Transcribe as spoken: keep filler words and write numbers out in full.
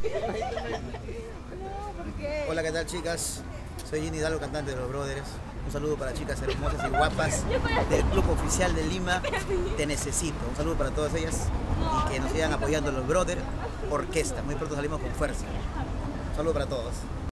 Hola, ¿qué tal, chicas? Soy Gini Hidalgo, cantante de Los Brothers. Un saludo para chicas hermosas y guapas del Club Oficial de Lima. Te necesito. Un saludo para todas ellas y que nos sigan apoyando Los Brothers Orquesta. Muy pronto salimos con fuerza. Un saludo para todos.